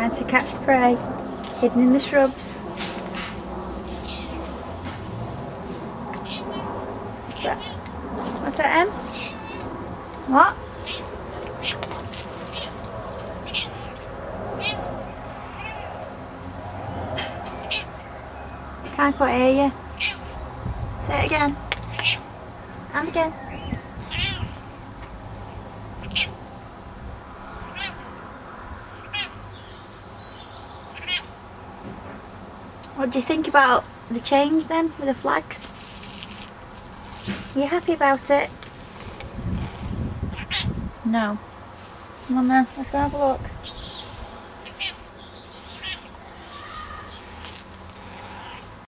Trying to catch prey, hidden in the shrubs. What's that? What's that, Em? What? Can't quite hear you. Say it again. And again. What do you think about the change then with the flags? Are you happy about it? No. Come on then, let's go have a look.